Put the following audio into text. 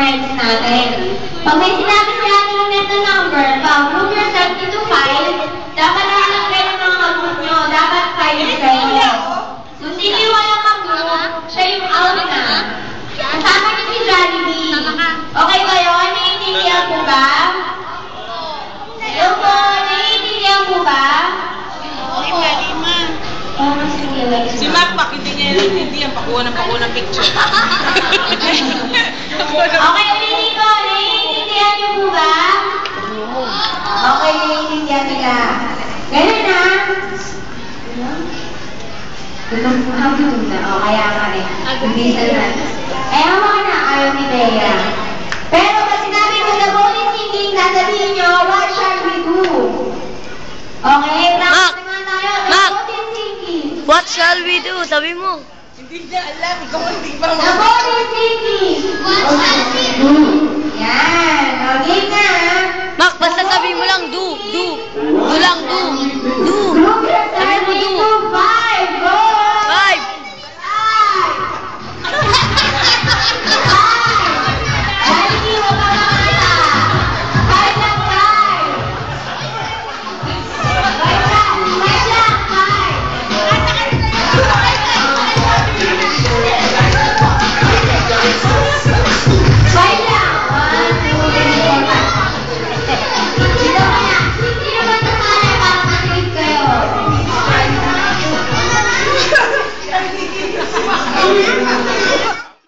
rights natin. Pag may sinabi sa ating net na number, group yourself into 5, dapat lang kayo ng mga mag-group nyo. Dapat 5 kayo. Kung sino yung walang mag-group, siya yung out na. Kasama niyo si Jollibee. Okay kayo? Naiintindihan po ba? Hello po, naiintindihan po ba? Si Mark, bakit hindi niya naiintindihan? Pakuha ng picture. Okay, ulitin ko. Naiintindihan niyo po ba? Okay, naiintindihan nila. Ganun na. Gutom na. O, kaya ka rin. Ibisan na. Eh, hawa ka na. Ayaw ni Bea. Pero pag sinabi mo na bonus thinking, nasabihin nyo, what shall we do? Okay, practice naman tayo. Bonus thinking. What shall we do? Sabi mo. Hindi niya alam. Ikaw hindi ba The bonus thinking. What shall we do? Yan. Okay na. Mak, basta sabi mo lang, do. Do lang, do.